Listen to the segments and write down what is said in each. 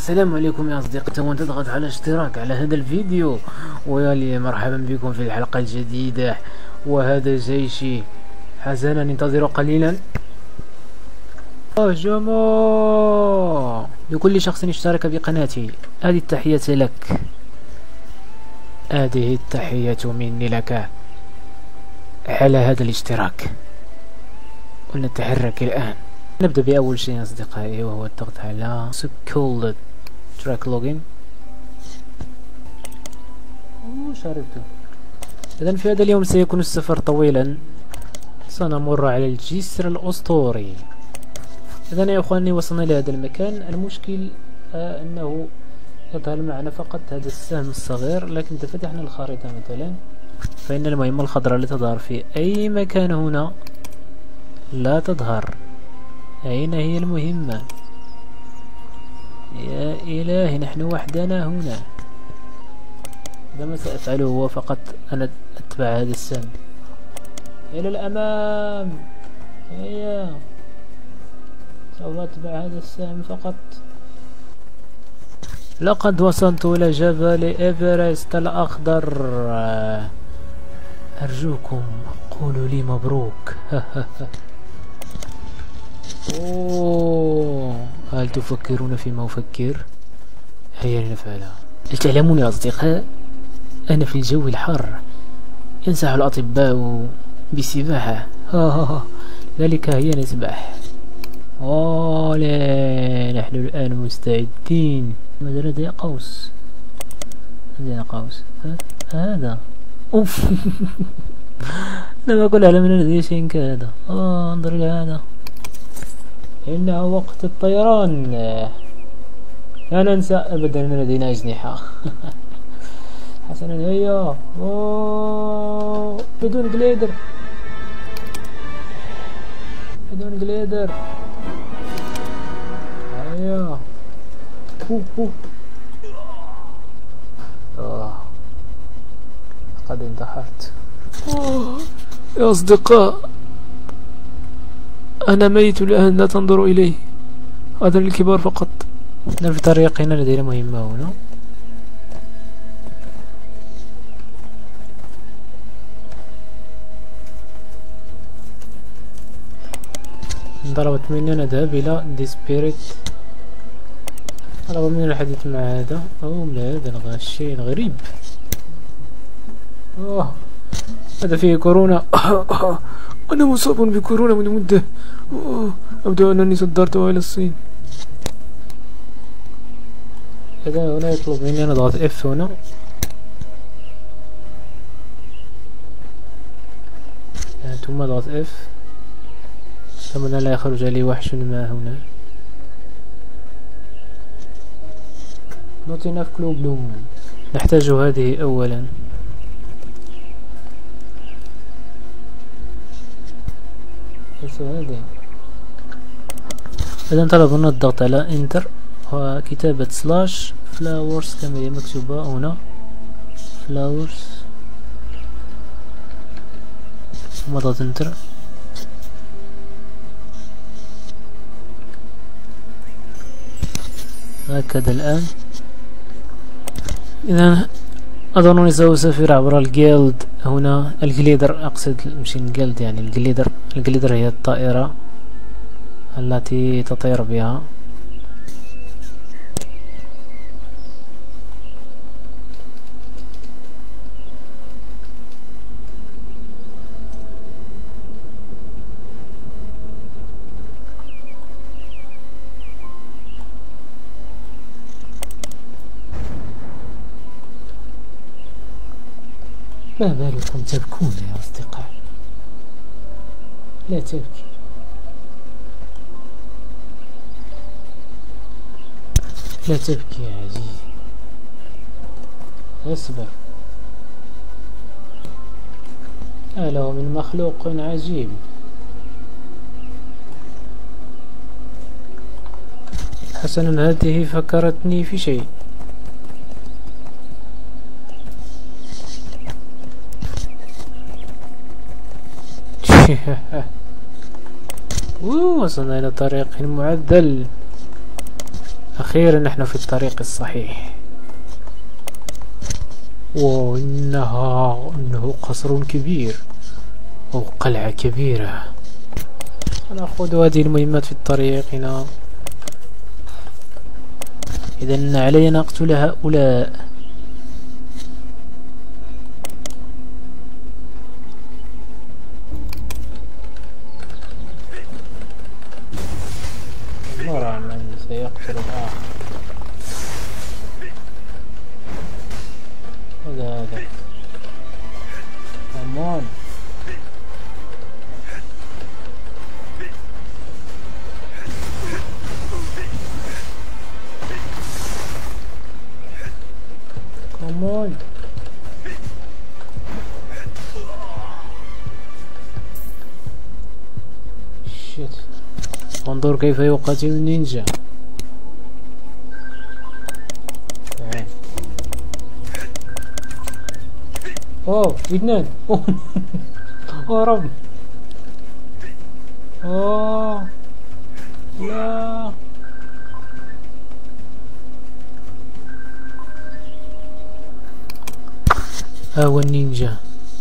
السلام عليكم يا أصدقائي، تم تضغط على اشتراك على هذا الفيديو ويا مرحبا بكم في الحلقة الجديدة. وهذا جيشي، حسنا انتظروا قليلا. جمو لكل شخص اشترك بقناتي هذه التحية لك، هذه التحية مني لك على هذا الاشتراك. ونتحرك الآن. نبدأ بأول شيء يا أصدقائي، وهو الضغط على سكول تراك لوجين. شاركته. إذن في هذا اليوم سيكون السفر طويلا، سنمر على الجسر الأسطوري. إذن يا أخواني وصلنا لهذا المكان. المشكل أنه يظهر معنا فقط هذا السهم الصغير، لكن إذا فتحنا الخريطة مثلا فإن المهمة الخضراء لا تظهر في أي مكان هنا، لا تظهر. أين هي المهمة؟ يا إلهي، نحن وحدنا هنا. ما سأفعله هو فقط أن أتبع هذا السهم إلى الأمام. هيا، سوف أتبع هذا السهم فقط. لقد وصلت إلى جبل إيفرست الأخضر. أرجوكم قولوا لي مبروك. هل تفكرون فيما أفكر؟ هيا لنفعلها. هل تعلمون يا أصدقاء أن في الجو الحار ينصح الأطباء بالسباحة؟ ذلك هيا نسبح. نحن الآن مستعدين. ماذا لدي قوس؟ لدينا قوس. هذا أوف. لم أكن أعلم أن لدي شيء كهذا. انظر إلى هذا، إنه وقت الطيران. لا ننسى أبدا أن لدينا أجنحة. حسنا، هيا. بدون جليدر، بدون جليدر. هيا. قد انتحرت. يا أصدقاء، أنا ميت الآن، لا تنظروا إلي، هذا للكبار فقط. في طريقنا لدينا مهمة هنا. طلبت مني أن أذهب إلى دي سبيريت. طلب مني الحديث مع هذا أو لا، هذا الشيء الغريب. هذا فيه كورونا. أنا مصاب بكورونا من مدة. أبدو أنني صدرتها إلى الصين. إذا هنا يطلب مني أن أضغط F هنا. ثم أضغط F، ثم لا يخرج لي وحش ما هنا. Not enough clue bloom. نحتاج هذه أولا. ليس هذه. إذا طلبنا الضغط على انتر وكتابة سلاش فلاورز كما هي مكتوبة هنا. فلاورز، ثم ضغط انتر. هكذا الآن. إذا أظنني سأسافر عبر الجيلد هنا. الجليدر أقصد، مش الجيلد، يعني الجليدر. الجليدر هي الطائرة التي تطير بها. ما بالكم تبكون يا أصدقاء؟ لا تبكي. لا تبكي يا عزيزي، اصبر. له من مخلوق عجيب. حسنا، هذه فكرتني في شيء. وصلنا إلى طريق معدل. أخيرا نحن في الطريق الصحيح. إنه قصر كبير أو قلعة كبيرة. نأخذ هذه المهمات في الطريق هنا. إذن علينا نقتل هؤلاء. نرى من سيقتل الآخر. هذا كمان. كمان شيت. انظر كيف يقاتل النينجا. اوه اثنان. اوه ربي. اوه لا. ها هو النينجا.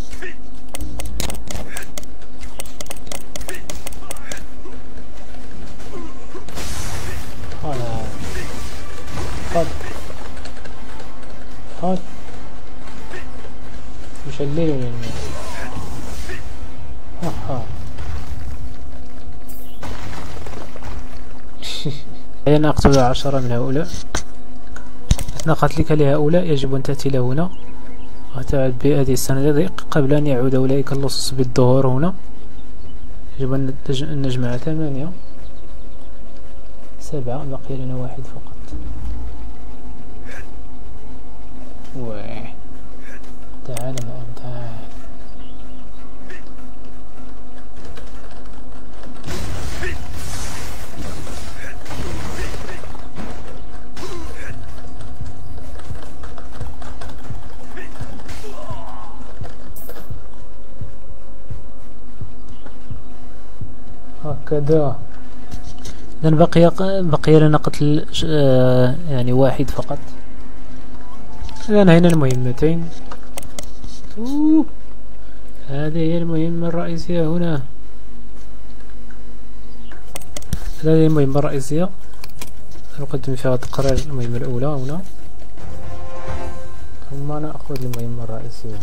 خد مش الليل ولا الناس. أنا أقتل 10 من هؤلاء. أثناء قتلك لهؤلاء يجب أن تأتي لهنا وتعد بهذه الصناديق قبل أن يعود أولئك اللصوص بالظهور هنا. يجب أن نجمع 8 7. بقي لنا 1 فقط. تعال الآن تعال. هكذا. إذن بقي لنا قتل يعني 1 فقط. الآن هنا المهمتين. هذه هي المهمة الرئيسية هنا. هذه المهمة الرئيسية نقدم فيها تقرير المهمة الأولى هنا، ثم نأخذ المهمة الرئيسية.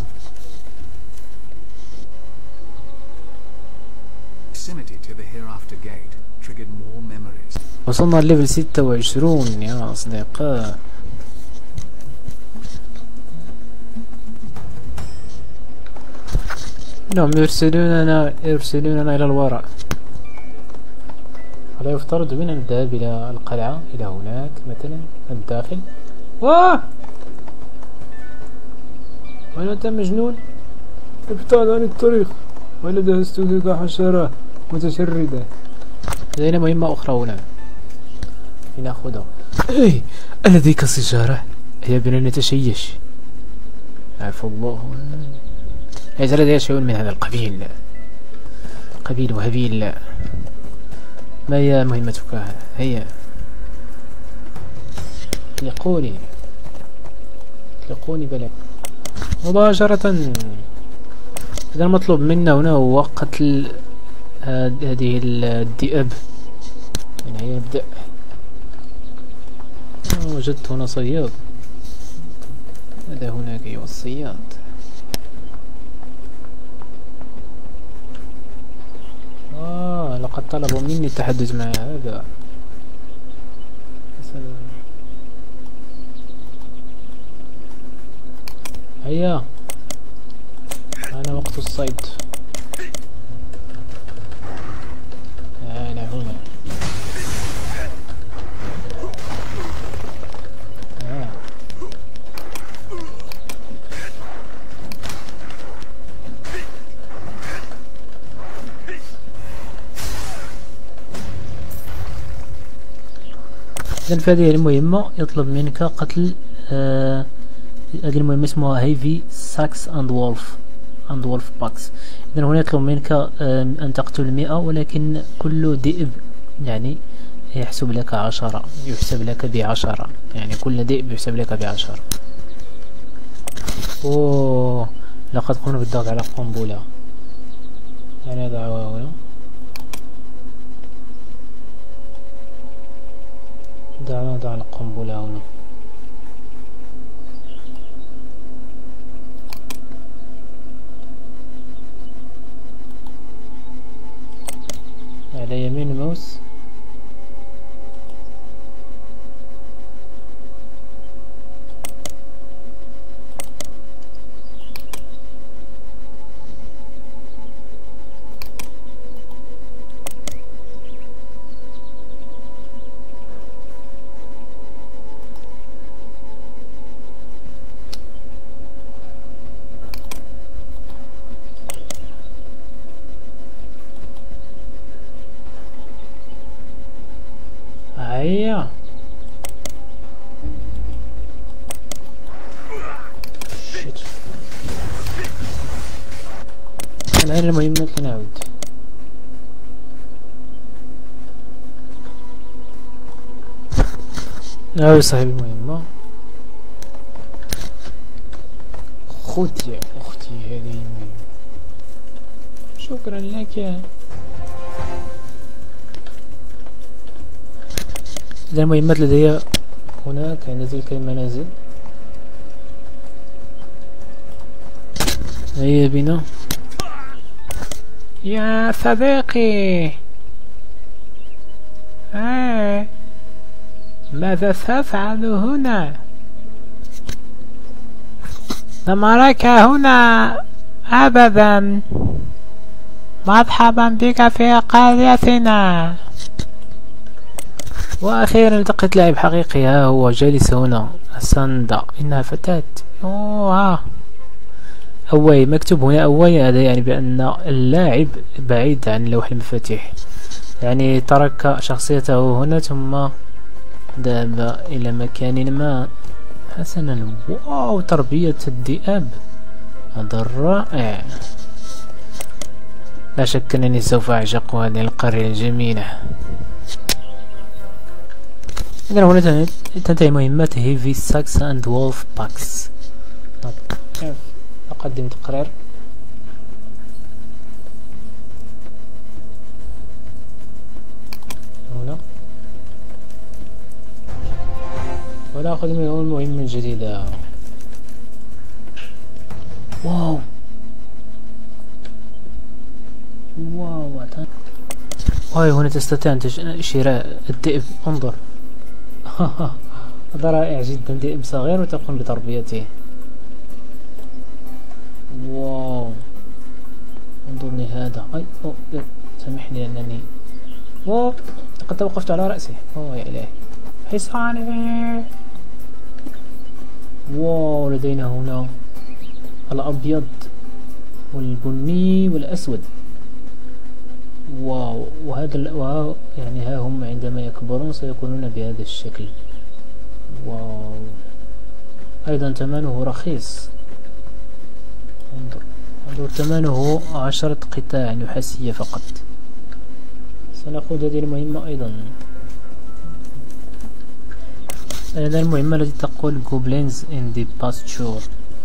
وصلنا لليفل 26 يا أصدقاء. إنهم يرسلوننا إلى الوراء. ولا يفترض بنا الذهاب إلى القلعة، إلى هناك مثلا الداخل. واه وين أنت مجنون؟ ابتعد عن الطريق ولا دهستك كحشرة متشردة. لدينا مهمة أخرى هنا لنأخذها. إيه ألديك سيجارة؟ هيا بنا نتشيش. عفو الله. ليس لدي شيء من هذا القبيل. قبيل وهبيل. ما هي مهمتك؟ هيا اطلقوني بلى مباشرة. إذا المطلوب منا هنا هو قتل هذه الذئاب. من هيا نبدأ. وجدت هنا صياد. ماذا هناك أيها الصياد؟ لقد طلبوا مني التحدث مع هذا. هيا أنا وقت الصيد. أنا هنا. إذن في هذه المهمة يطلب منك قتل هذه المهمة اسمها هيفي ساكس اند وولف باكس. إذن هنا يطلب منك أن تقتل 100، ولكن كل ذئب يعني يحسب لك 10، يحسب لك ب10، يعني كل ذئب يحسب لك ب10. اوه لقد قمنا بالضغط على قنبلة، يعني ضعوها هنا، دعنا نضع القنبلة هنا. على يمين الماوس. هيا شيت، الآن المهمة كنعود. نعود صاحب المهمة. خذ يا أختي هذه المهمة، شكرا لك. إذا المهمات لدي هناك عند تلك المنازل. هيا بنا يا صديقي. ماذا تفعل هنا؟ لم أراك هنا أبدا. مرحبا بك في قريتنا. وأخيرا التقيت لاعب حقيقي، ها هو جالس هنا. ساندا، إنها فتاة. أوه أواي مكتوب هنا أواي، هذا يعني بأن اللاعب بعيد عن لوح المفاتيح، يعني ترك شخصيته هنا ثم ذهب إلى مكان ما. حسنا، واو تربية الذئاب، هذا رائع. لا شك أنني سوف أعشق هذه القرية الجميلة. إذا هنا تنتهي مهمات هيفي ساكس أند وولف باكس. أقدم تقرير. هنا ولا أخذ منه المهمة الجديدة. واو واو هاي هنا تستطيع أن شراء الذئب. انظر هذا رائع جدا، ذئب صغير وتقوم بتربيته. واو انظرني هذا. اي سامحني انني لقد توقفت على رأسي. يا الهي، حصاني. واو لدينا هنا الابيض والبني والاسود. واو وهذا يعني ها هم عندما يكبرون سيكونون بهذا الشكل. واو ايضا ثمنه رخيص. انظر ثمنه 10 قطاع نحاسية فقط. سنأخذ هذه المهمة أيضا. هذه المهمة التي تقول Goblins in the pasture.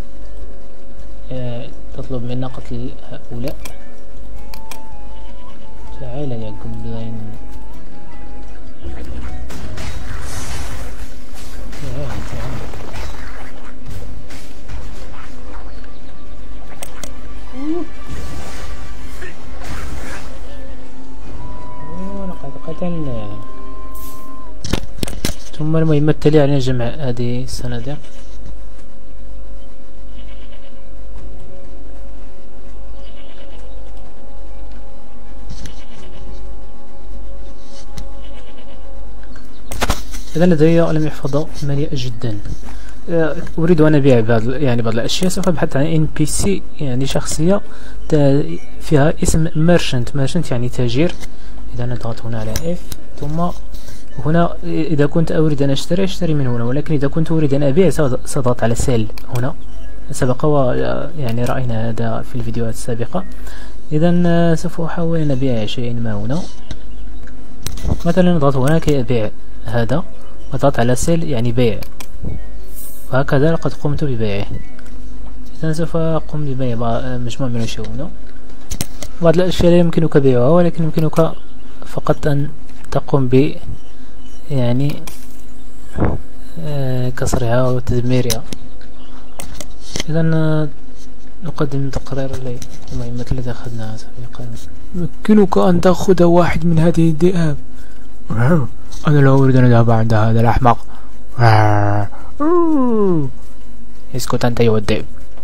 تطلب منا قتل هؤلاء. تعال يا Goblin. تعال. لقد قتلنا. ثم المهمة التالية علينا جمع هذه الصناديق. إذا لدي قلم يحفظ مليئة جدا. أريد أن أبيع بعض الأشياء. سوف أبحث عن NPC، يعني شخصية فيها اسم merchant يعني تاجر. إذا نضغط هنا على F، ثم هنا إذا كنت أريد أن أشتري من هنا، ولكن إذا كنت أريد أن أبيع سأضغط على سيل هنا. سبق يعني رأينا هذا في الفيديوهات السابقة. إذا سوف أحاول أن أبيع شيء ما هنا. مثلا نضغط هنا كي أبيع هذا، وضغط على سيل يعني بيع، وهكذا لقد قمت ببيعه. إذا سوف أقوم ببيع مجموعة من الشؤون. بعض الأشياء لا يمكنك بيعها، ولكن يمكنك فقط أن تقوم ب يعني كسرها وتدميرها. إذا نقدم تقرير للمهمات التي أخذناها سابقا. يمكنك أن تأخذ واحد من هذه الذئاب. أنا لا أريد أن أذهب عند هذا الأحمق. اسكت أنت أيها الذئب.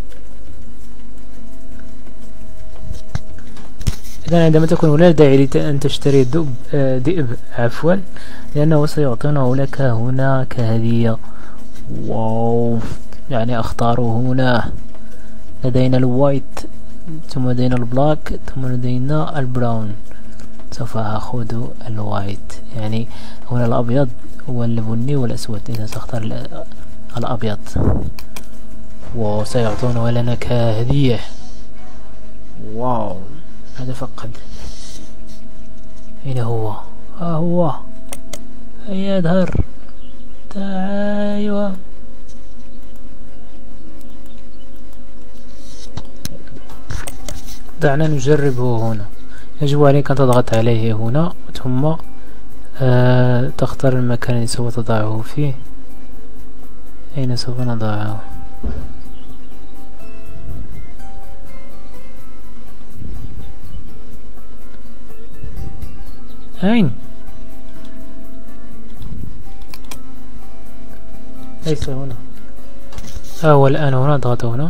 إذا عندما تكون هنا لا داعي أن تشتري ذئب عفوا، لأنه سيعطونه لك هنا كهدية. واو، يعني أختاره هنا. لدينا الوايت، ثم لدينا البلاك، ثم لدينا البراون. سوف أخذ الوايت، يعني هنا الأبيض والبني والأسود. إذا سأختار الأبيض، وسيعطونه لنا كهدية. واو، هذا فقد. أين هو؟ ها هو، هيا اظهر، تعال. دعنا نجربه هنا. يجب عليك أن تضغط عليه هنا، ثم تختار المكان الذي سوف تضعه فيه. أين سوف نضعه؟ أين؟ ليس هنا. هو الآن هنا. اضغط هنا.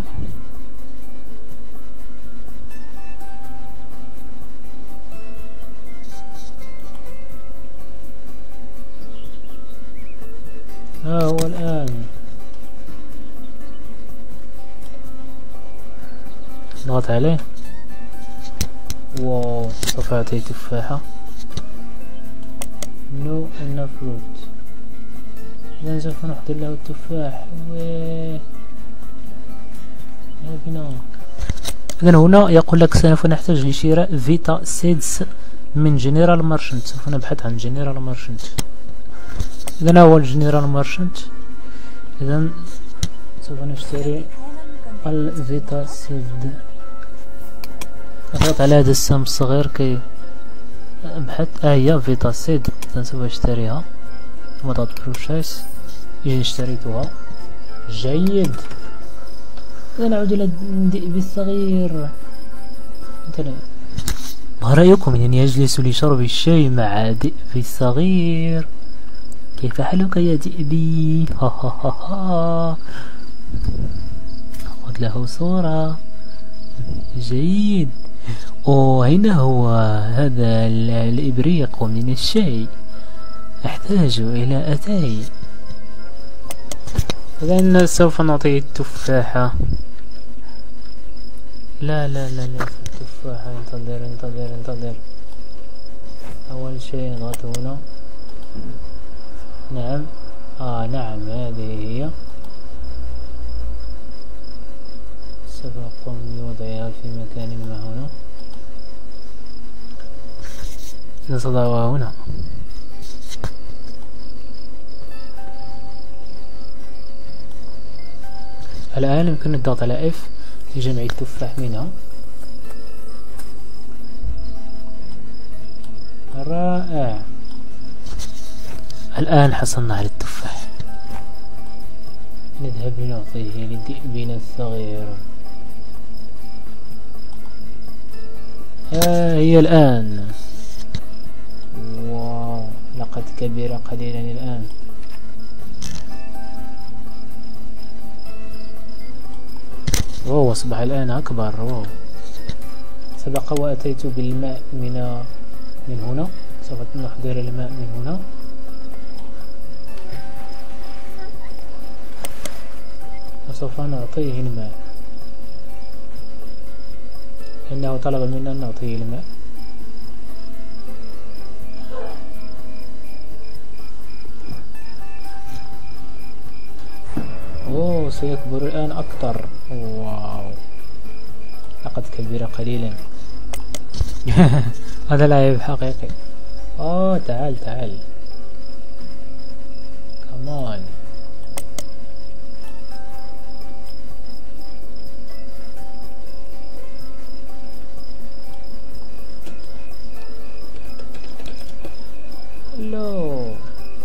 هو الآن. اضغط عليه. واو، سوف أعطيه تفاحة. نو إن فروت. إذا سوف نحضر له التفاح. إذا هنا يقول لك سوف نحتاج لشراء فيتا سيدز من جنرال مارشنت. سوف نبحث عن جنرال مارشنت. إذا هو الجنرال مارشنت. إذا سوف نشتري الفيتا سيد. أضغط على هذا السهم الصغير كي أبحث. هي فيتا سيد. إذا سوف أشتريها، ثم أضغط بروشيس. إذا اشتريتها جيد. إذا نعود إلى الذئب الصغير. ما رأيكم أنني أجلس لشرب الشاي مع ذئبي الصغير؟ كيف حالك يا ذئبي؟ ها ها ها ها. نأخذ له صورة. جيد. أين هو هذا الإبريق من الشاي؟ أحتاج إلى أتاي. إذن سوف نعطيه التفاحة. لا لا لا لا، التفاحة. انتظر انتظر انتظر. أول شيء نضغط هنا. نعم. نعم، هذه هي. سوف أقوم بوضعها في مكان ما هنا. سأضعها هنا. الآن يمكن الضغط على F لجمع التفاح منها. رائع. الآن حصلنا على التفاح. نذهب لنعطيه لذئبنا الصغير. هي الآن. واو، لقد كبر قليلا الآن. واو، أصبح الآن أكبر. واو. سبق وأتيت بالماء من هنا. سوف نحضر الماء من هنا. وسوف نعطيه الماء، إنه طلب منا أن نعطيه الماء. أوه، سيكبر الآن أكثر. واو، لقد كبر قليلا. هذا لاعب حقيقي. تعال تعال كمان. هلو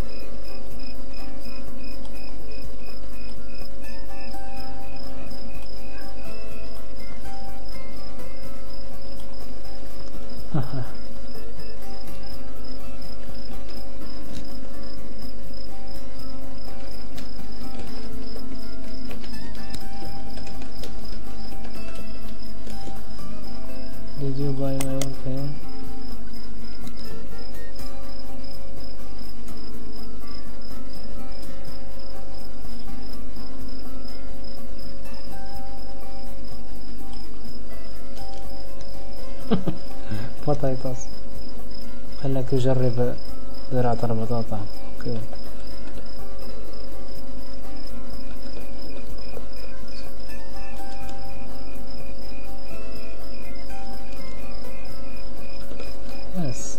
Did you buy my own pen? بطاطس. خلك يجرب زراعة البطاطا. اوكي. بس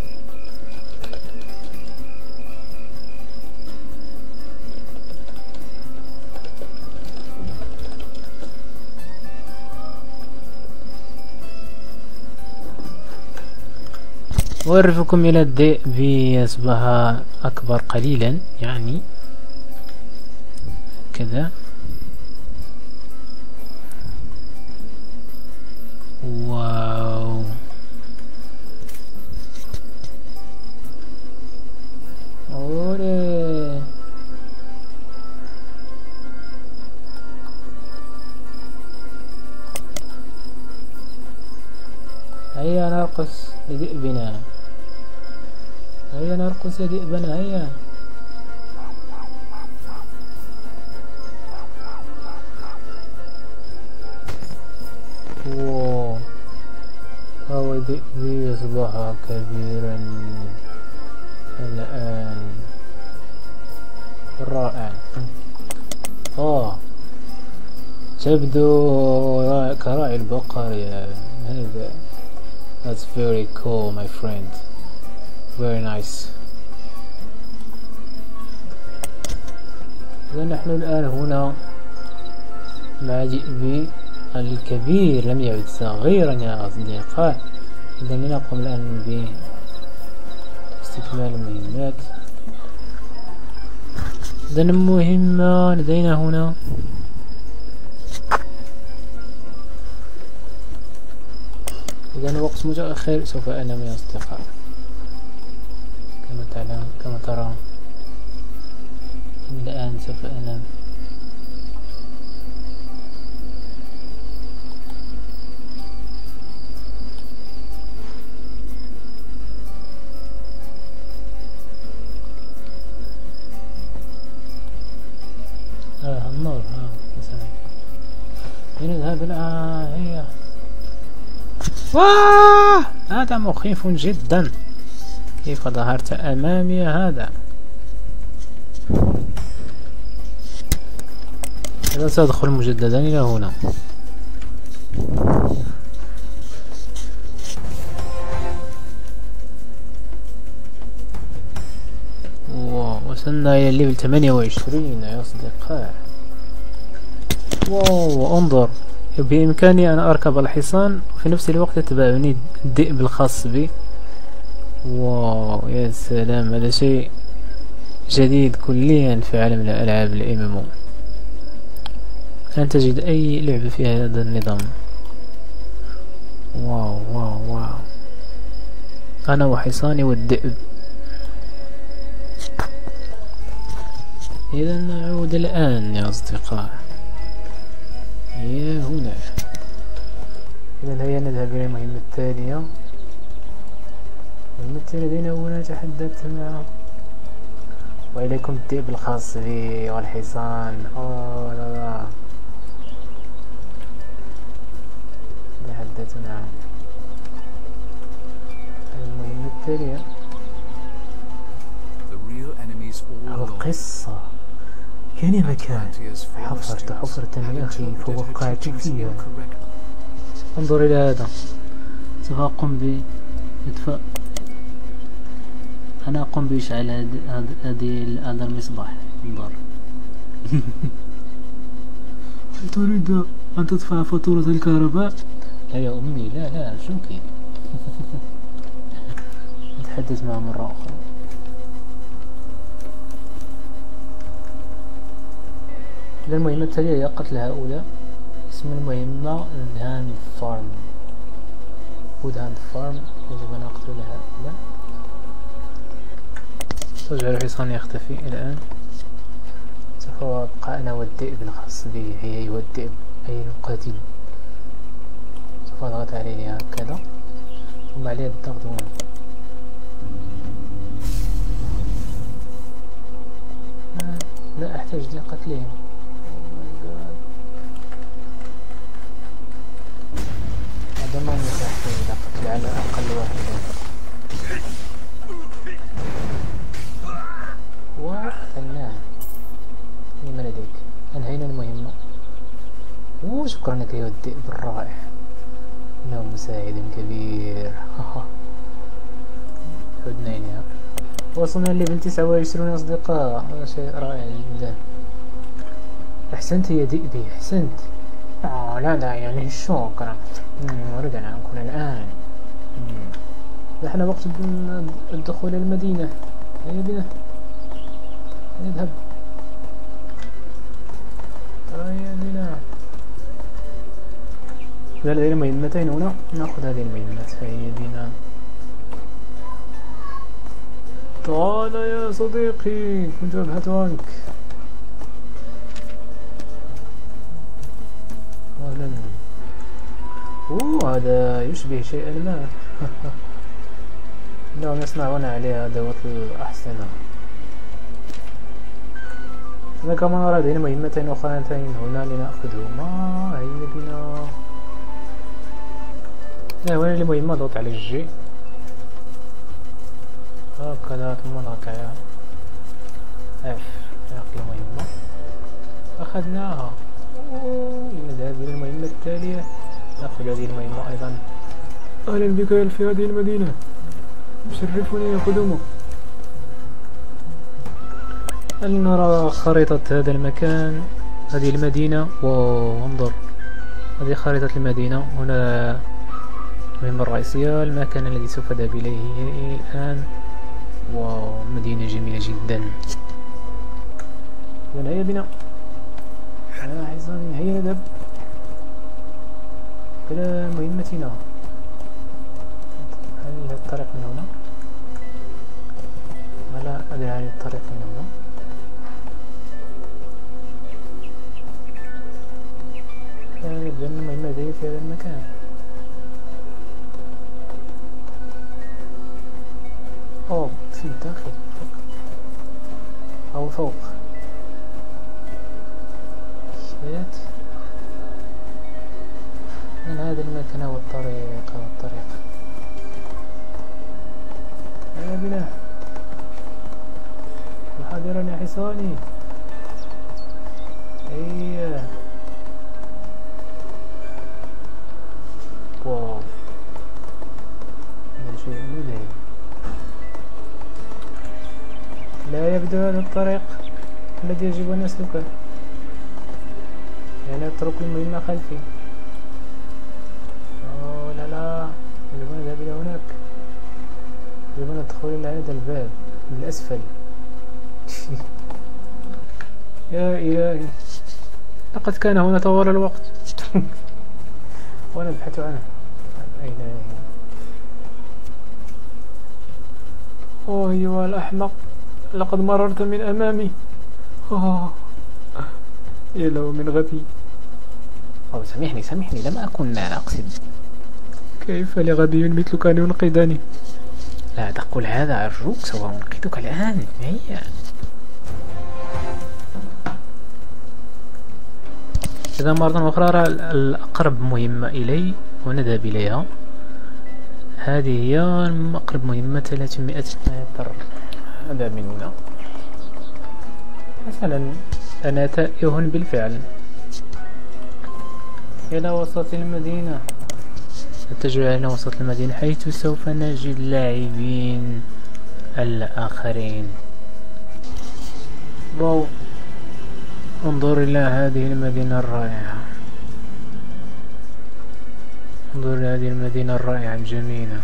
أعرفكم إلى الذئب يصبح أكبر قليلا، يعني كذا. واو أوري. هيا نرقص لذئبنا، هيا نرقص لذئبنا، هيا. واو هو ذئبي يصبح كبيرا الآن. رائع. تبدو كراعي البقر يا هذا. That's very cool my friend. Very nice. إذا نحن الآن هنا مع ذئبي الكبير، لم يعد صغيرا يا أصدقاء. إذا لنقوم الآن باستكمال المهمات. إذا المهمة لدينا هنا إذا وقت متأخر سوف أنام يا أصدقاء، كما ترى الآن سوف أنام. النور مثلا لنذهب الآن. هيا. هذا مخيف جدا، كيف ظهرت أمامي هذا؟ إذا سأدخل مجددا إلى هنا. وصلنا إلى الليفل 28 يا أصدقاء. واو انظر، بإمكاني أن أركب الحصان وفي نفس الوقت يتبعني الذئب الخاص بي. واو يا سلام، هذا شيء جديد كليا في عالم الألعاب الMMO. لن تجد أي لعبة فيها هذا النظام. واو واو واو، أنا وحصاني والذئب. إذا نعود الآن يا أصدقاء، هي هنا. إذا هيا نذهب إلى المهمة التالية. المهمة التالية لدينا هنا تحدثت مع وإليكم الذئب الخاص بي والحصان. لا لا، تحدثت مع المهمة التالية. القصة كان مكان حفرت حفرة يا أخي فوقعت فيها. انظر إلى هذا، سوف أقوم بإطفاء أنا أقوم بإشعال هذا المصباح. انظر. هل تريد أن تدفع فاتورة الكهرباء؟ لا يا أمي، لا لا أرجوك. نتحدث معه مرة أخرى. إذا المهمة التالية هي قتل هؤلاء. اسم المهمة هاند فارم. وود هاند فارم. يجب أن أقتل هؤلاء. تجعل الحصان يختفي الآن. سوف أبقى أنا والذئب الخاص بي. هي والذئب أي القاتل. سوف أضغط عليه هكذا ثم عليه الضغط هنا. لا أحتاج لقتلهم. هذا ما يحتاج إلى قتل على الأقل واحدا. وقتلناه. لما لديك؟ أنهينا المهمة. شكرا لك أيها الذئب الرائع، إنه مساعد كبير. عدنا إليها. وصلنا لليفل 29 أصدقاء. هذا شيء رائع جدا. أحسنت يا ذئبي، أحسنت. لا داعي يعني الشكر. أريد أن أكون الآن. نحن وقت الدخول المدينة. هيا بنا نذهب. هيا بنا. لدينا مهمتين هنا، نأخذ هذه المهمات. هيا بنا. تعال يا صديقي، كنت أبحث عنك. أهلا. هذا يشبه شيئا ما. إنهم يصنعون عليها أدوات الأحصنة. أنا كمان أرى هنا مهمتين أخرتين هنا لنأخذهما. هيا بنا. هنا المهمة ضغط على الجي هكذا ثم نضغط على اف نقل المهمة. أخذناها. نذهب إلى المهمة التالية. نأخذ هذه المهمة أيضا. أهلا بك في هذه المدينة، يشرفني قدومك. هل نرى خريطة هذا المكان، هذه المدينة؟ وانظر، هذه خريطة المدينة. هنا المهمة الرئيسية، المكان الذي سوف أذهب إليه الآن. ومدينة جميلة جدا. هيا بنا يا حصاني، هيا نذهب إلى مهمتنا. هل الطريق من هنا؟ لا أدري عن الطريق من هنا. يبدو أن المهمة لدي في هذا المكان. في الداخل أو فوق. شيت من هذا المكان أو الطريق. هيا بنا. حاضرا يا حصاني. هيا. واو، هذا شيء مذهل. لا يبدو هذا الطريق الذي يجب أن أسلكه، يعني أترك المهمة خلفي. لا لا، يجب أن أذهب إلى هناك. يجب أن أدخل إلى هذا الباب من الأسفل. يا إلهي، لقد كان هنا طوال الوقت. وأنا أبحث عنه. أين هي؟ أيها الأحمق، لقد مررت من أمامي. يا له من غبي. سامحني، لم أكن أقصد. كيف لغبي مثلك أن ينقذني؟ لا تقل هذا أرجوك، سوف أنقذك الآن. هيا. إذا مرة أخرى الأقرب مهمة إلي ونذهب إليها. هذه هي أقرب مهمة 300 متر. هذا من هنا. حسنا، أنا تائه بالفعل. إلى وسط المدينة. نتجه إلى وسط المدينة حيث سوف نجد لاعبين الآخرين. واو، انظر إلى هذه المدينة الرائعة، انظر إلى هذه المدينة الرائعة الجميلة.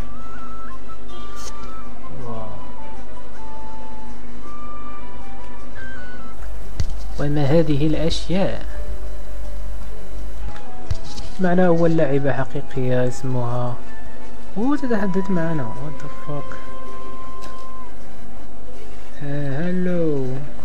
واو، وما هذه الأشياء؟ معنا أول لاعبة حقيقية اسمها تتحدث معنا. what the fuck. هلو.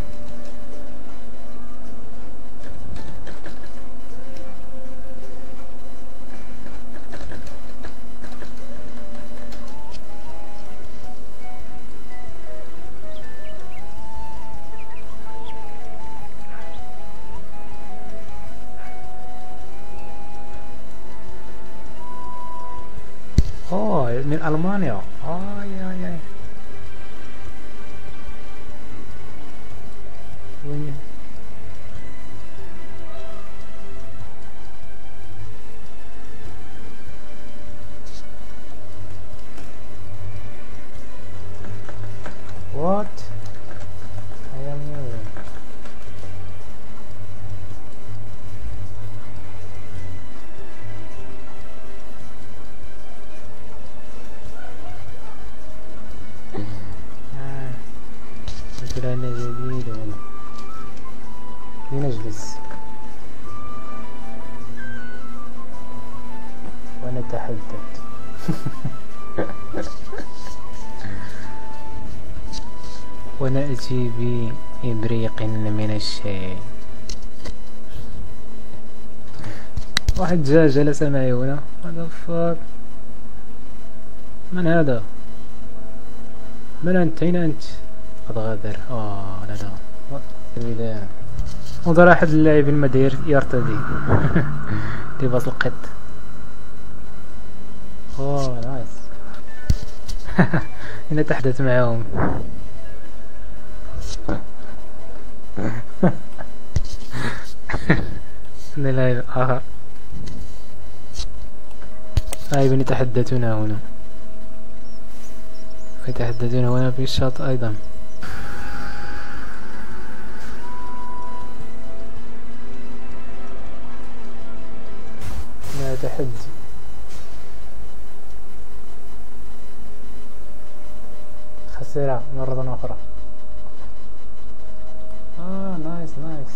من ألمانيا. يا وين؟ what I am moving. فكرة جديدة هنا. لنجلس ونتحدث. ونأتي بإبريق من الشاي. واحد جاء جلس معي هنا. هذا فاك. من هذا؟ من أنت؟ أين أنت؟ قد غادر. لا البداية. انظر أحد اللاعبين المدير يرتدي لباس القط. نايس. نتحدث معهم. لاعب آخر. لاعبين يتحدثون هنا، ويتحدثون هنا في الشاطئ أيضا. لا تحدي. خسر مرة أخرى. نايس.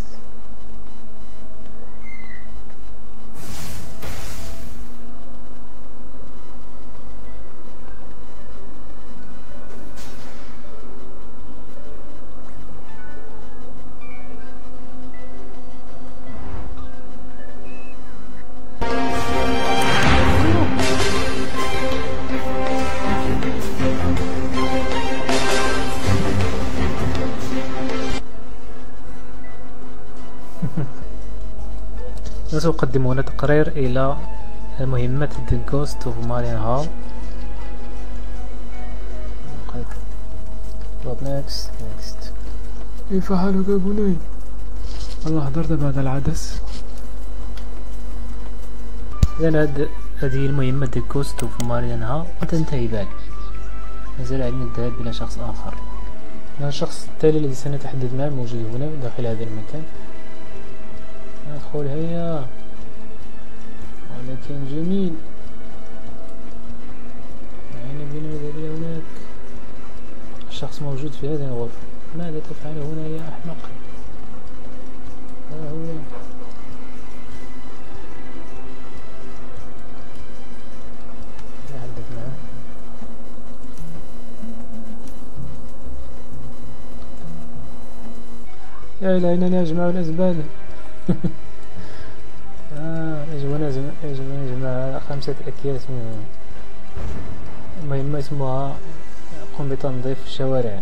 سيقدمون تقرير إلى مهمة The Ghost of Marian Hall. next. كيف حالك يا بني؟ والله حضرت بعد العدس. إذن هذه المهمة The Ghost of Marian Hall تنتهي بعد. نزل علينا الذهاب إلى شخص آخر. الشخص التالي الذي سنتحدث معه موجود هنا داخل هذا المكان. ندخل هيا، ولكن جميل. أين بنا نذهب إلى هناك؟ الشخص موجود في هذه الغرفة. ماذا تفعل هنا يا أحمق؟ ها هو. نتحدث معه. يا إلهي، إنني أجمع الأزبال. يجب أن نجمع 5 أكياس منه. مهمة اسمها قم بتنظيف الشوارع.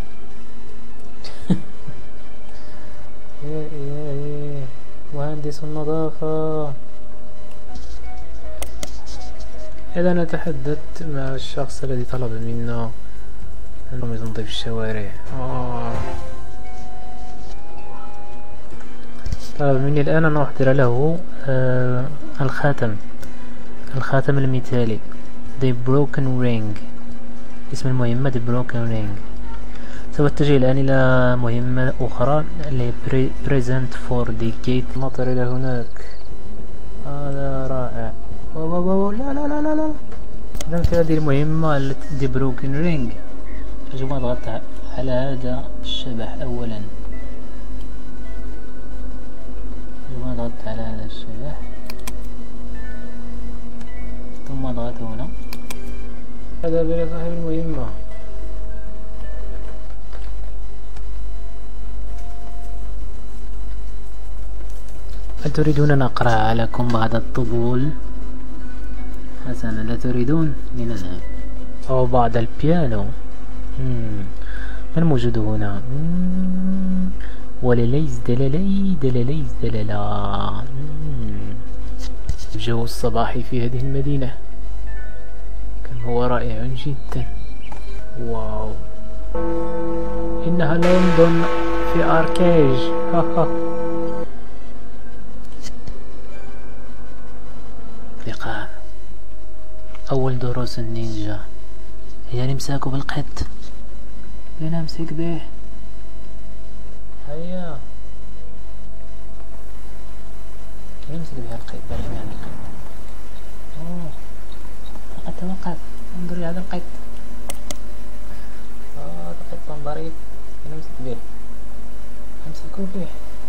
يا إلهي، مهندس النظافة. إذا أنا تحدثت مع الشخص الذي طلب منا أن ننظف الشوارع. طلب مني الآن أن أحضر له الخاتم المثالي The Broken Ring. اسم المهمة The Broken Ring. سوف اتجه الآن إلى مهمة أخرى اللي هي present for the gate. نطر إلى هناك. هذا رائع. لا لا لا لا لا. إذن في هذه المهمة التي دي بروكن رينج يجب أن نضغط على هذا الشبح أولا. يجب أن نضغط على هذا الشبح ثم اضغط هنا. هذا صاحب المهمة. هل تريدون أن أقرأ لكم بعض الطبول؟ حسنا، لا تريدون؟ لنذهب. أو بعض البيانو. من موجود هنا؟ ولليز دلالي دلاليز دلالا. الجو الصباحي في هذه المدينة كان هو رائع جدا. واو، إنها لندن في أركيج. لقاء أول دروس النينجا هي الإمساك بالقط. لنمسك به. هيا نمسك بها القط. يعني القط. توقف، انظري هذا القط. هذا قط ظريف. نمسك به. امسكوا به.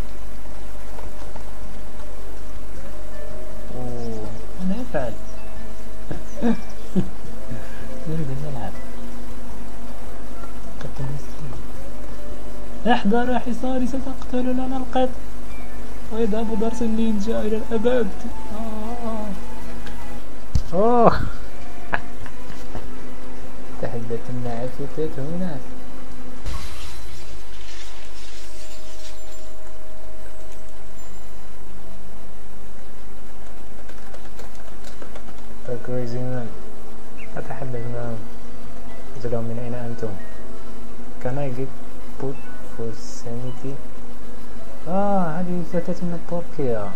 ماذا يفعل؟ نريد أن نلعب. قط مسكين. احذر حصاري، ستقتل لنا القط ويذهب درس النينجا إلى الأبد. تحدث الناعفتات هناك. crazy man. أتحدث معهم. قلت لهم من أين أنتم؟ Can I get put for sanity؟ هذه فتاة من تركيا.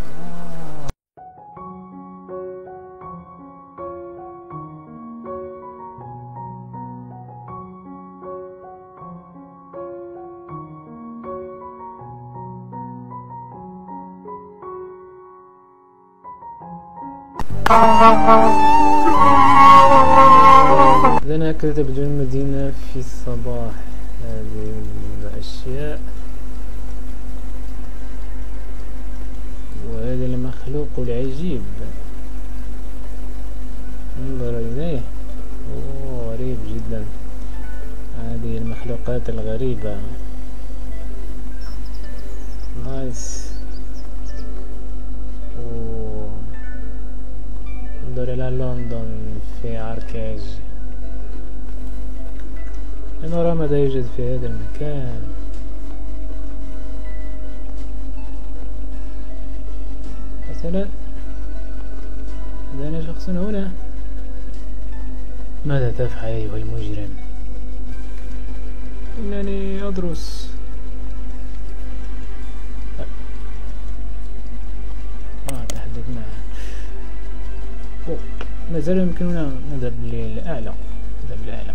إذن هكذا تبدو المدينة في الصباح. هذه الأشياء وهذا المخلوق العجيب، انظر إليه. غريب جدا. هذه المخلوقات الغريبة. نايس. انظر إلى لندن في أركيج. لنرى ماذا يوجد في هذا المكان. مثلا لدينا شخص هنا. ماذا تفعل أيها المجرم؟ إنني أدرس. أتحدث معه. ما زال يمكننا نذهب للأعلى. نذهب للأعلى.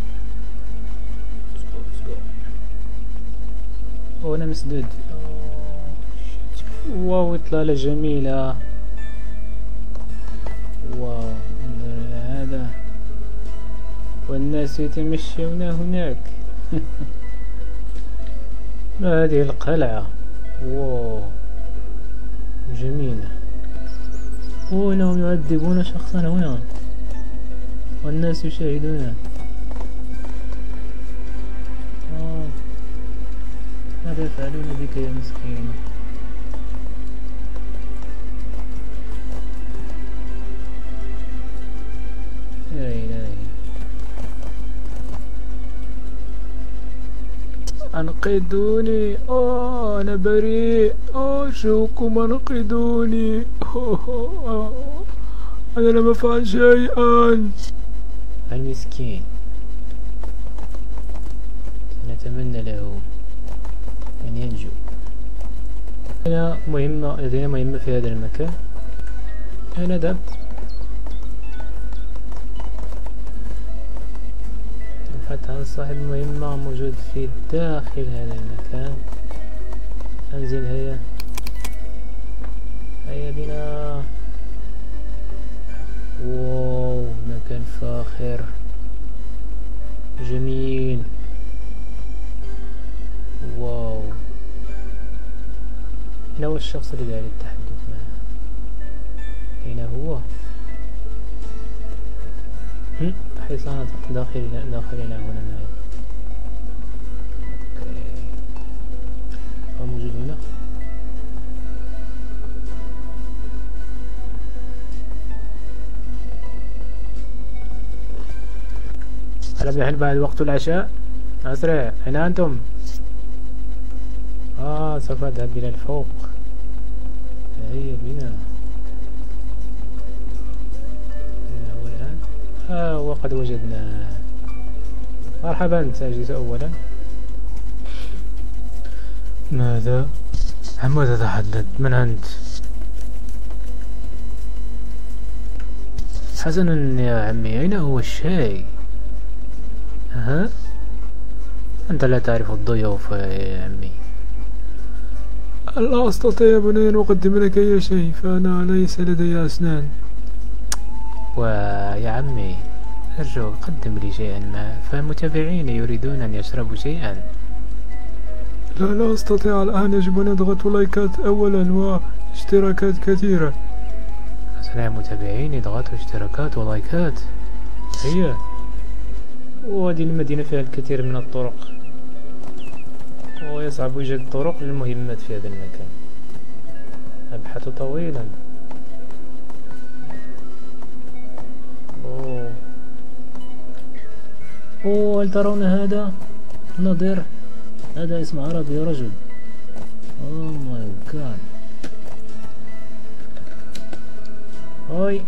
هنا مسدود. واو، إطلالة جميلة. واو، انظر إلى هذا. والناس يتمشون هناك. ما هذه القلعة؟ واو جميلة. وإنهم يعذبون شخصا هنا والناس يشاهدون. ماذا يفعلون بك يا مسكين؟ يا إلهي، أنقذوني. أنا بريء. أرجوكم أنقذوني. أنا لم أفعل شيئا. المسكين، نتمنى له أن ينجو. لدينا مهمة في هذا المكان. أنا ذهبت. فتح صاحب المهمة موجود في داخل هذا المكان. انزل، هيا هيا بنا. واو، مكان فاخر جميل. واو، هنا هو الشخص اللي داير التحدث معه. أين هو؟ حصانة داخلنا هنا معي. اوكي، هو موجود هنا. ألم يحن بعد وقت العشاء؟ أسرع، أين أنتم؟ سوف أذهب إلى الفوق. هيا بنا. أين هو الآن؟ وقد وجدناه. مرحبا، سأجلس أولا. ماذا؟ عن ماذا تتحدث؟ من أنت؟ حسنا يا عمي، أين هو الشاي؟ أنت لا تعرف الضيوف يا عمي. لا أستطيع يا بني أن أقدم لك أي شيء، فأنا ليس لدي أسنان. ويا عمي أرجو قدم لي شيئا ما، فالمتابعين يريدون أن يشربوا شيئا. لا أستطيع الآن، يجب أن أضغط لايكات أولا واشتراكات كثيرة. أسرع متابعين يضغطوا اشتراكات ولايكات. هيا. وهذه المدينة فيها الكثير من الطرق، ويصعب إيجاد طرق للمهمات في هذا المكان. أبحث طويلا. أوه، هل ترون هذا؟ نظر، هذا اسم عربي يا رجل. أوه ماي جاد. هاي،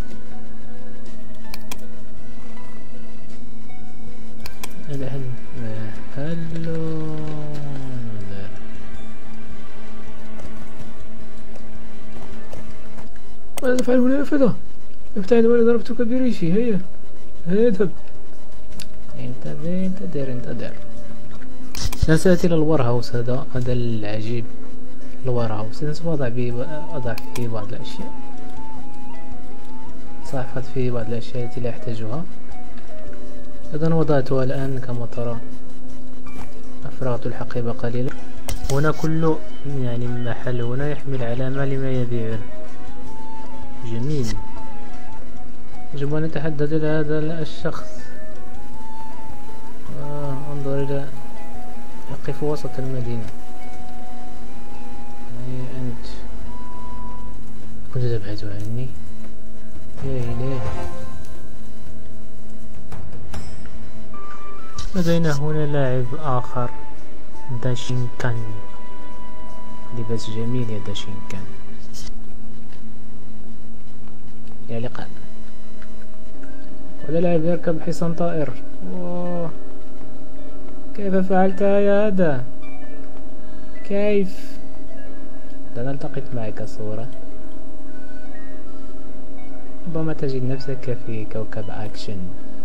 هذا هلو نظر. ماذا تفعل هنا يا فتى؟ ابتعد ولا ضربتك بريشي. هيا اذهب. انتظر. سأتي إلى الور هاوس. هذا العجيب. الور هاوس سوف أضع فيه بعض الأشياء. سأحفظ فيه بعض الأشياء التي لا أحتاجها. إذن وضعتها الآن كما ترى. أفرغت الحقيبة قليلا. هنا كل محل هنا يحمل علامة لما يبيعه. جميل. يجب أن نتحدث إلى هذا الشخص. انظر إلى، يقف وسط المدينة. أي أنت كنت تبحث عني؟ يا إلهي. لدينا هنا لاعب آخر، داشينكان. لباس جميل يا داشينكان. يا لقاء. ولا لاعب يركب حصان طائر. أوه. كيف فعلتها يا هذا؟ كيف؟ لنلتقط معك صورة. ربما تجد نفسك في كوكب أكشن.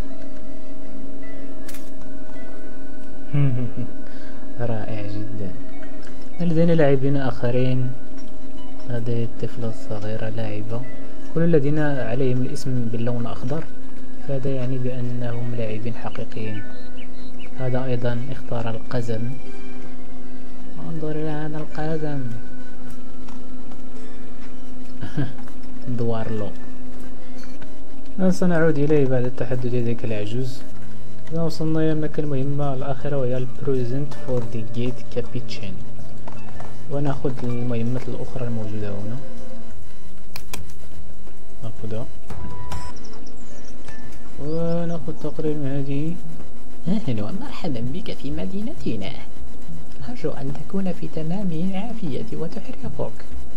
رائع جدا. لدينا لاعبين آخرين. هذه الطفلة الصغيرة لاعبة. كل الذين عليهم الاسم باللون الأخضر، فهذا يعني بأنهم لاعبين حقيقيين. هذا أيضا اختار القزم. انظر إلى هذا القزم. دوارلو. سنعود إليه بعد التحدث ذلك العجوز. وصلنا إلى المكان المهمة الآخرة، وهي البريزنت فور دي جيت كابيتشن. ونأخذ المهمات الأخرى الموجودة هنا. نأخذها ونأخذ تقرير من هذه. أهلا ومرحبا بك في مدينتنا. أرجو أن تكون في تمام العافية وتحرقك.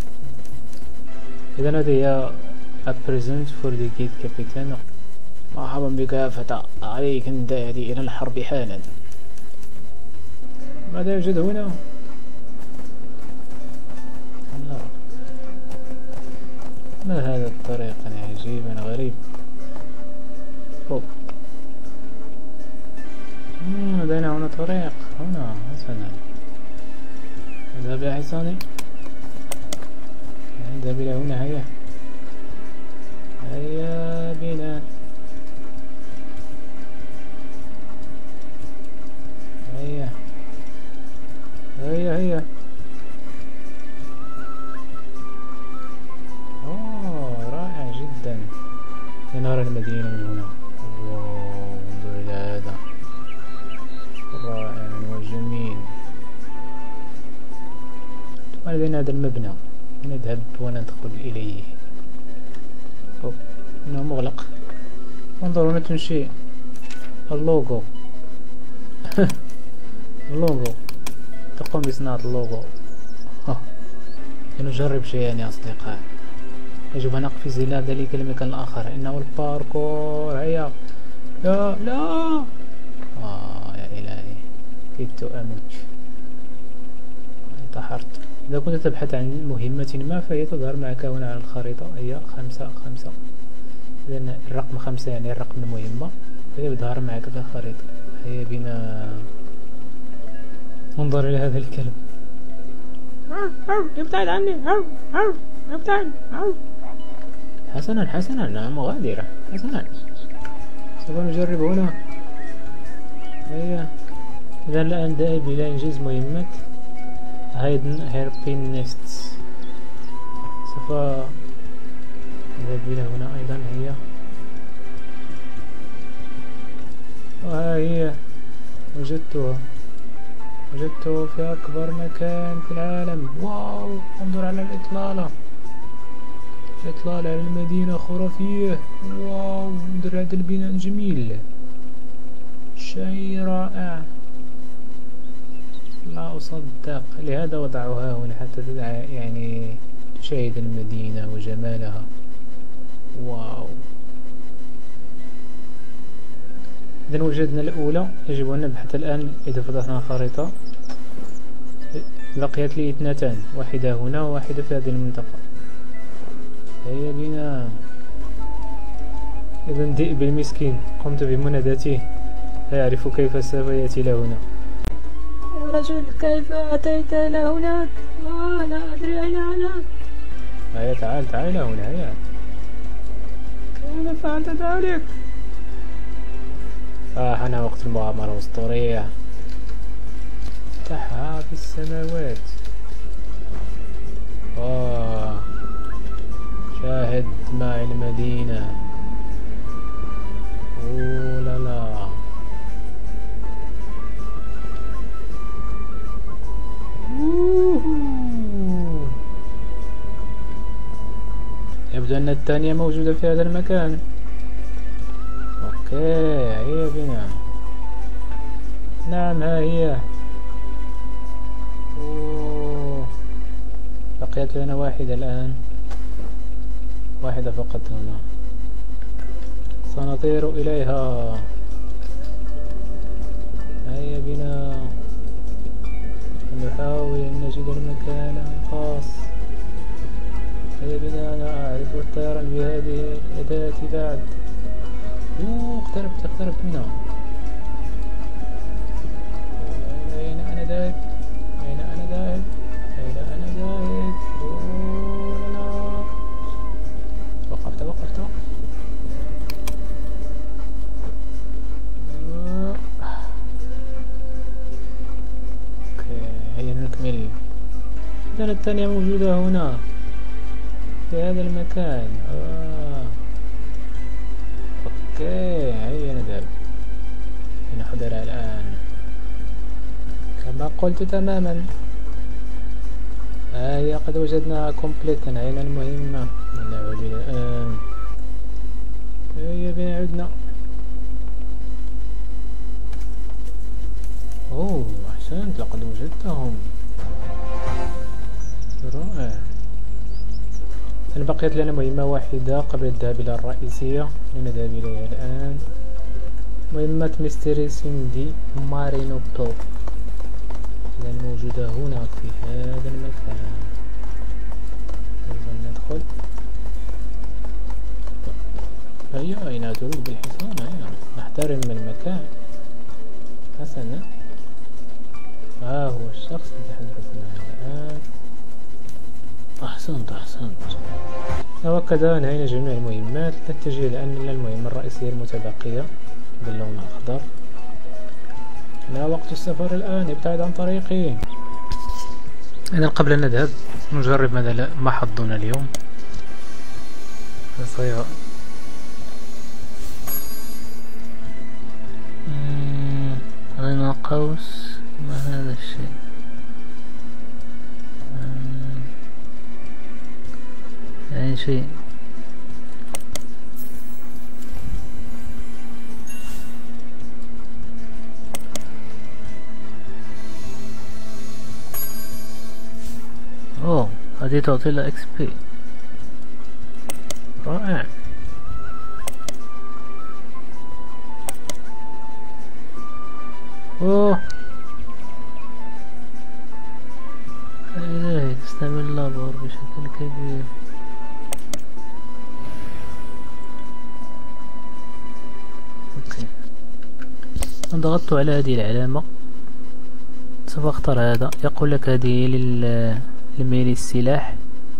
إذا هذه هي present for the gate captain. مرحبا بك يا فتى، عليك أن تأتي إلى الحرب حالا. ماذا يوجد هنا؟ لا. ما هذا الطريق عجيب غريب. هنا طريق هنا حسنا. اذهب يا حصاني، اذهب الى هنا. هيا هيا بنا. هيا هيا هيا. رائع جدا. نرى المدينة من هنا. واو، انظر إلى هذا، رائع وجميل. ولدينا هذا المبنى، نذهب وندخل إليه. إنه مغلق. انظروا، هنا تنشئ اللوغو. اللوغو، تقوم بصناعة اللوغو. لنجرب شيئا يا أصدقاء. يجب أن نقفز إلى ذلك المكان الآخر، إنه الباركور. هيا. لا لا. يا إلهي، كدت أموت، انتحرت. إذا كنت تبحث عن مهمة ما فهي تظهر معك هنا على الخريطة. هي 5 5. إذن الرقم 5 يعني الرقم المهمة، فهي تظهر معك في الخريطة. هيا بنا. انظر إلى هذا الكلب. ابتعد عني. ابتعد. حسنا حسنا، نعم مغادرة. حسنا، سوف نجرب هنا. هيا. إذا الآن ذاهب إلى إنجاز مهمة هايدن هيربين نيست. سوف نذهب إلى هنا أيضا. هي وها هي، وجدتها في أكبر مكان في العالم. واو، انظر على الإطلالة على المدينة خرافية. واو، انظر هذا البناء جميل، شيء رائع، لا أصدق. لهذا وضعوها هنا حتى يعني تشاهد المدينة وجمالها. واو. إذا وجدنا الأولى، يجب أن نبحث الآن. إذا فتحنا الخريطة بقيت لي 2، واحدة هنا وواحدة في هذه المنطقة. هيا بنا. إذا الذئب المسكين قمت بمناداته، لا يعرف كيف سوف يأتي إلى هنا. يا رجل، كيف أتيت إلى هناك؟ لا أدري أين أنا. هيا تعال إلى هنا. هيا. كيف فعلت ذلك؟ حان وقت المغامرة الأسطورية. افتحها في السماوات. شاهد معي المدينة. لا لا. يبدو أن الثانية موجودة في هذا المكان. اوكي، هيا بنا. نعم، ها هي. بقيت لنا واحدة الآن، واحدة فقط هنا. سنطير إليها. هيا بنا. نحاول أن نجد المكان الخاص. هيا بنا. أنا أعرف الطيران بهذه الأداة بعد. اقتربت منها. أين أنا ذاهب؟ لا وقفت. اوكي، هيا نكمل. إذن الثانية موجودة هنا في هذا المكان. اوكي، هيا نذهب لنحضرها الآن كما قلت تماما. هيا قد وجدناها كومبليتا. أين المهمة؟ نعود إلى الآن. هيا بنا عدنا. أحسنت، لقد وجدتهم. رائع. أنا بقيت لنا مهمة واحدة قبل الذهاب إلى الرئيسية، لنذهب إليها الآن. مهمة ميستيري سيندي مارينو بو. إذا موجودة هنا في هذا المكان. إذا ندخل. هيا، أين تريد بالحصان؟ هيا نحترم المكان. حسنا. ها هو الشخص اللي تحدثنا عنه الآن. أحسنت. وكذا انهينا جميع المهمات. نتجه الآن إلى المهمة الرئيسية المتبقية باللون الأخضر. لا وقت السفر الآن، ابتعد عن طريقي. إذن قبل أن نذهب نجرب ما حظنا اليوم. هنا قوس، ما هذا الشيء؟ أي شيء. أوه، هذه تعطي له XP. رائع. أوه، إلهي تستعمل اللابور بشكل كبير. اوكي، ضغطت على هذه العلامة. سوف اختار هذا. يقول لك هذه لميل السلاح.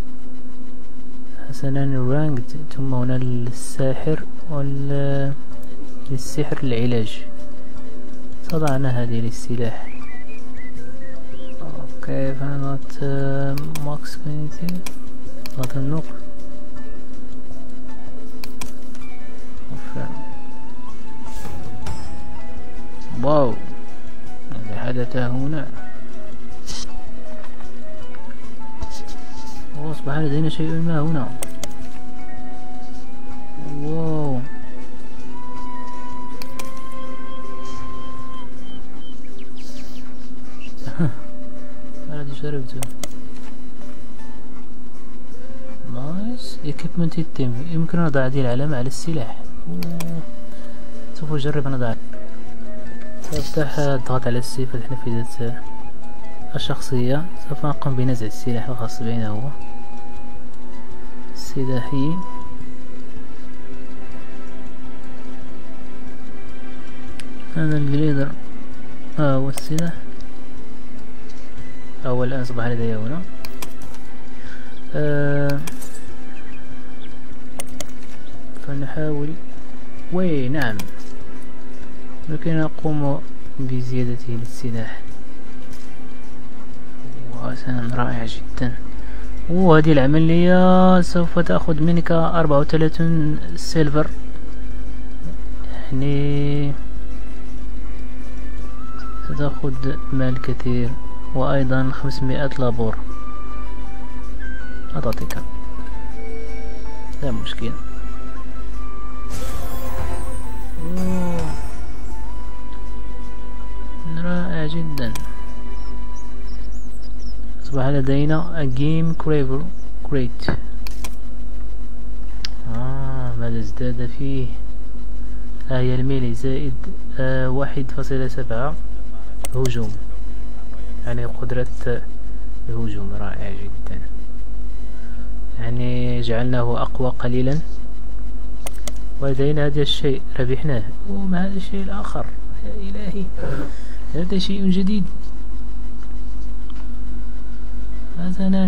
حسنا الرانك، ثم هنا للساحر للسحر العلاج. وضعنا هذه للسلاح. اوكي، فنضغط ماكس كونيتي، نضغط النقر. واو، ماذا حدث هنا؟ أصبح لدينا شيء ما هنا. واو، الذي شربته. نايس. equipment يتم. يمكن أن أضع هذه العلامة على السلاح. سوف أجرب أن أضع. سأفتح الضغط على السي، فتح نافذة الشخصية. سوف نقوم بنزع السلاح الخاص بنا هو سلاحي. هذا الجليدر هو السلاح. هو الآن أصبح لدي هنا. فنحاول. نعم، لكن نقوم بزيادته للسلاح. حسنا، رائع جدا. وهذه العملية سوف تأخذ منك 34 سيلفر، يعني ستأخذ مال كثير، وأيضا 500 لابور. أعطيك، لا مشكلة. رائع جدا. أصبح لدينا جيم كريت. ماذا ازداد فيه؟ هي الميلي زائد 1.7 هجوم، يعني قدرة الهجوم. رائع جدا، يعني جعلناه أقوى قليلا. ولدينا هذا الشيء، ربحناه. وما هذا الشيء الآخر؟ يا إلهي، هذا شيء جديد. حسنا،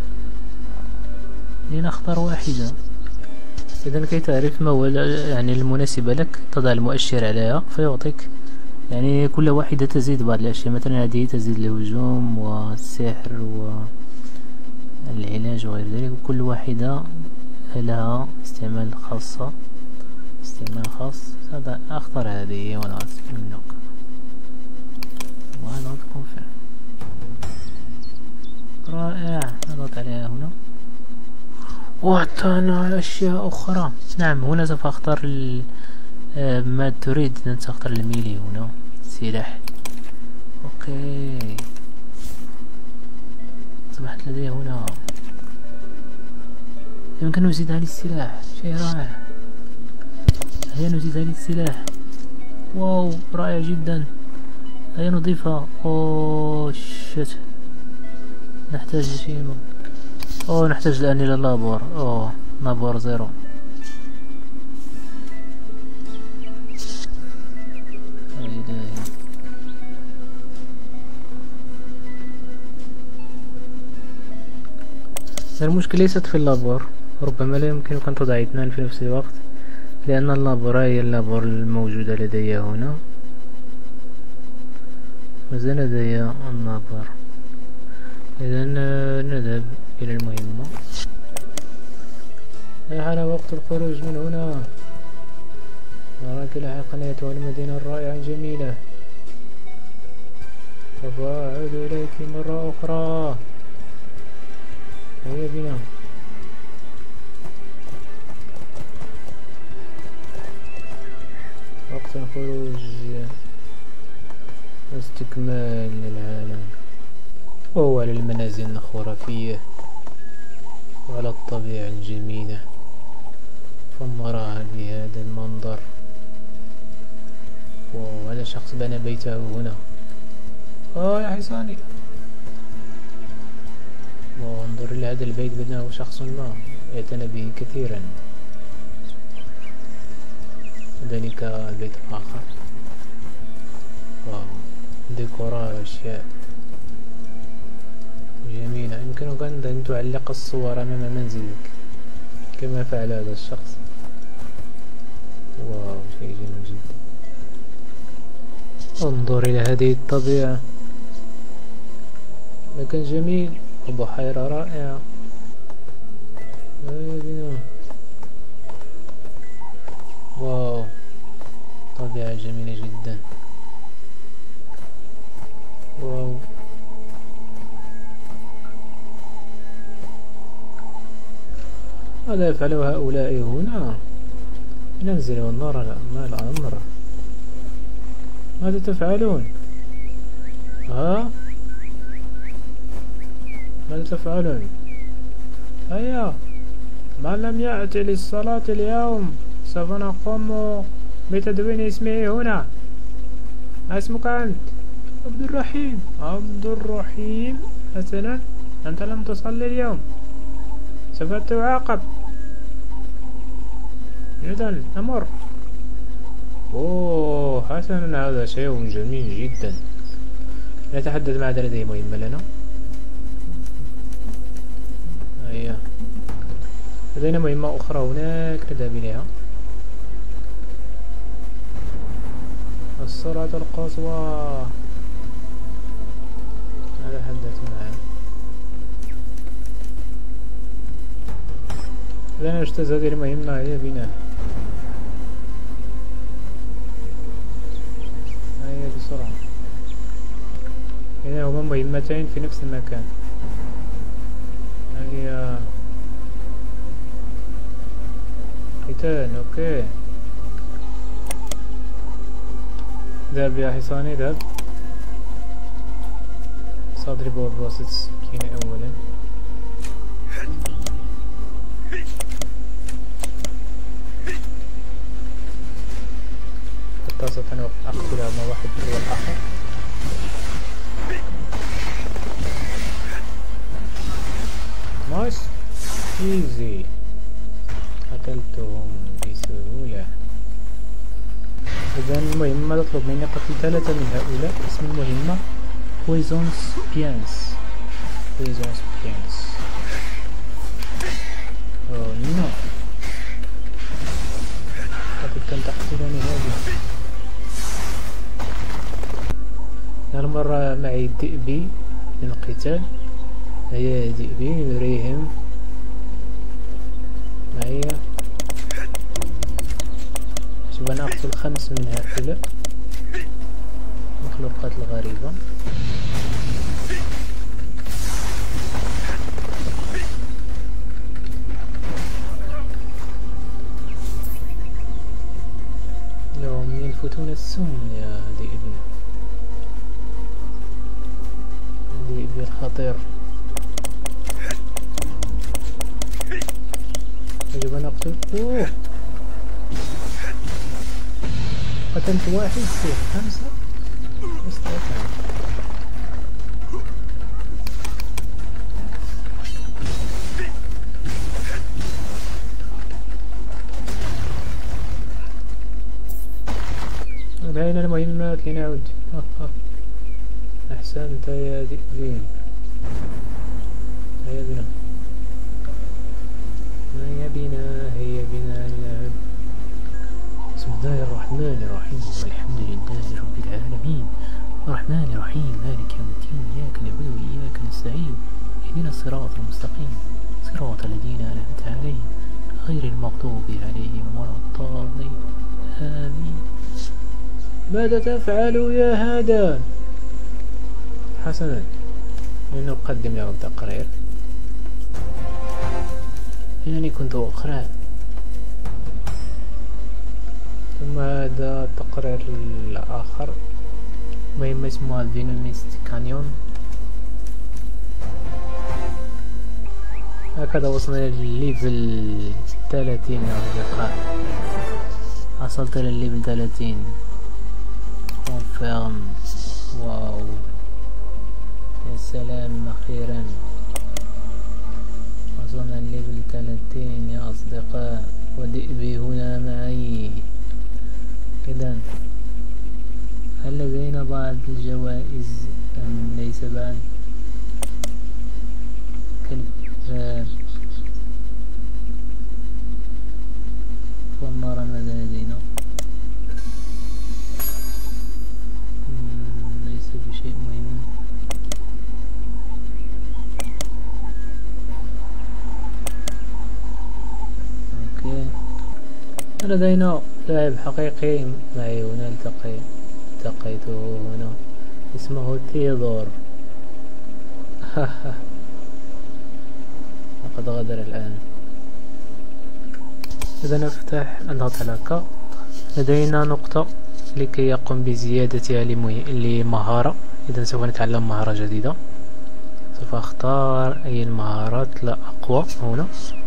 لنختار واحدة. إذا كي تعرف ما هو يعني المناسبة لك، تضع المؤشر عليها فيعطيك يعني كل واحدة تزيد بعض الأشياء. مثلا هذه تزيد الهجوم والسحر والعلاج وغير ذلك، وكل واحدة لها استعمال خاص. هذا أختار هذه ونضغط النقر ونضغط كونفيرم. رائع، نضغط عليها هنا وأعطانا أشياء أخرى. نعم، هنا سوف أختار ما تريد أن تختار الميلي هنا سلاح. أوكي، أصبحت لدي هنا. يمكن نزيد على السلاح، شيء رائع. هيا نزيد على السلاح. واو، رائع جدا. هيا نضيفها. أوه شت، نحتاج شيء. نحتاج الآن إلى اللابور. لابور 0. بس المشكلة ليست في اللابور، ربما لا يمكنك أن تضع اثنان في نفس الوقت، لأن اللابور هي اللابور الموجودة لدي هنا. مازال لدي اللابور. إذا نذهب إلى المهمة. حان وقت الخروج من هنا. نراك لاحقا أيتها المدينة الرائعة الجميلة. سوف أعود إليك مرة أخرى. هيا بنا. وقت الخروج واستكمال العالم، وهو على المنازل الخرافية وعلى الطبيعة الجميلة. فنراها بهذا المنظر. وهذا شخص بنى بيته هنا. يا حصاني. وانظر إلى هذا البيت بناه شخص ما اعتنى به كثيرا. ذلك البيت الآخر. ديكورات وأشياء جميلة. يمكنك أن تعلق الصور أمام منزلك كما فعل هذا الشخص. واو، شيء جميل جدا. انظر إلى هذه الطبيعة. مكان جميل وبحيرة رائعة. هيا بنا. واو، طبيعة جميلة جدا. واو. ماذا يفعل هؤلاء هنا؟ ننزل ونرى ما الأمر. ماذا تفعلون؟ ماذا تفعلون؟ هيا، من لم يأتي للصلاة اليوم سوف نقوم بتدوين اسمه هنا. ما اسمك أنت؟ عبد الرحيم. عبد الرحيم، حسنا، أنت لم تصلي اليوم، سوف تعاقب. إذن أمر. حسنا، هذا شيء جميل جدا. نتحدث ماذا لديه مهمة لنا. هيا، لدينا مهمة أخرى هناك نذهب إليها. السرعة القصوى. نتحدث معه. إذا نجتاز هذه المهمة. هيا بنا. هيا بسرعة. هنا هما مهمتين في نفس المكان. هيا. قتال. اوكي، ذهب يا حصاني، ذهب. سأضربه بواسطة السكينة أولا. حتى أستطيع أن أقتلهما واحد تلو الآخر. نايس، ايزي. قتلتهم بسهولة. إذا المهمة تطلب مني قتل 3 من هؤلاء. اسم المهمة Poison's Pians. Poison's Pians. نو، قد أن تقتلني هذه. هالمرة معي الذئبي للقتال. هيا ذئبي، نريهم معي. سوف نقتل 5 من هؤلاء مخلوقات الغريبة. لهم ينفثون السم يا ذئبي. الذئبي الخطير. يجب أن أقتل. قتلت واحد، صفر، 5 مستقيم. هاي المهمات لنعود. أحسنت يا ذئبين. هيا بنا. هيا بنا نلعب. بسم الله الرحمن الرحيم والحمد لله رب العالمين الرحمن الرحيم مالك يوم الدين إياك نعبد وإياك نستعين اهدنا الصراط المستقيم صراط الذين أنعمت عليهم غير المغضوب عليهم ولا الضالين آمين. ماذا تفعل يا هذا؟ حسنا لنقدم لهم تقرير. إنني كنت أقرأ. ثم هذا التقرير الآخر مهمة اسمها فينوميست كانيون. هكذا وصلنا للليفل 30 يا أصدقاء. وصلت للليفل 30. كونفيرم. واو يا سلام أخيرا وصلنا لليفل 30 يا أصدقاء. ودئبي هنا معي. إذن هل لدينا بعض الجوائز أم ليس بعد؟ كالباب ونرى ماذا لدينا. ليس بشيء مهم. اوكي لدينا لاعب حقيقي معي هنا. التقيته هنا اسمه تيودور. لقد غادر الآن. إذا نفتح نضغط على ك. لدينا نقطة لكي يقوم بزيادتها لمهارة. إذا سوف نتعلم مهارة جديدة. سوف أختار أي المهارات لا أقوى هنا.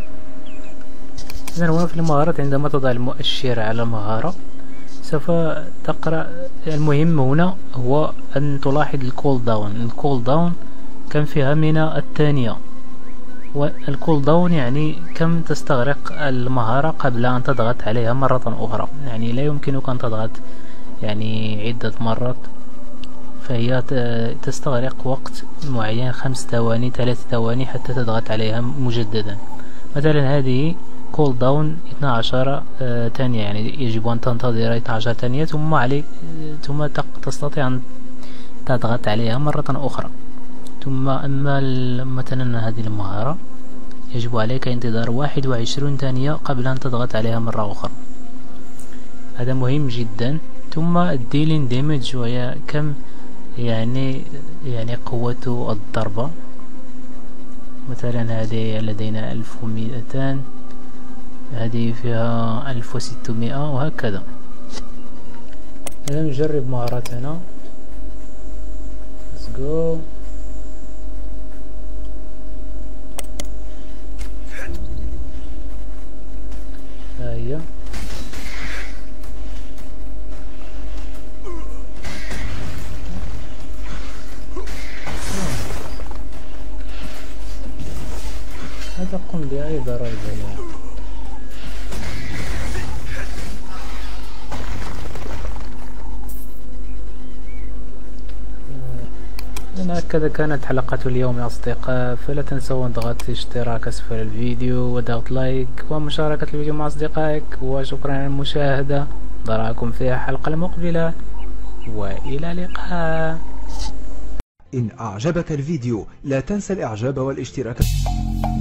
إذا هنا في المهارات عندما تضع المؤشر على مهارة سوف تقرأ. المهم هنا هو أن تلاحظ الكول داون كم فيها من الثانية. والكول داون يعني كم تستغرق المهارة قبل أن تضغط عليها مرة أخرى. يعني لا يمكنك أن تضغط يعني عدة مرات، فهي تستغرق وقت معين 5 ثواني 3 ثواني حتى تضغط عليها مجددا. مثلا هذه كول داون 12 ثانية، يعني يجب أن تنتظر 12 ثانية ثم تستطيع أن تضغط عليها مرة أخرى. ثم أما مثلا هذه المهارة يجب عليك انتظار 21 ثانية قبل أن تضغط عليها مرة أخرى. هذا مهم جدا. ثم الديلين ديمج وهي كم يعني قوة الضربة. مثلا هذه لدينا 1200، هذه فيها 1600 وهكذا. نجرب مهاراتنا. Let's go. هيا هذا قم بأي ضرر يعني. هكذا كانت حلقة اليوم يا أصدقاء. فلا تنسوا ضغط اشتراك أسفل الفيديو وضغط لايك ومشاركة الفيديو مع أصدقائك. وشكرا على المشاهدة. نراكم في الحلقة المقبلة وإلى اللقاء. إن أعجبك الفيديو لا تنسى الإعجاب والاشتراك.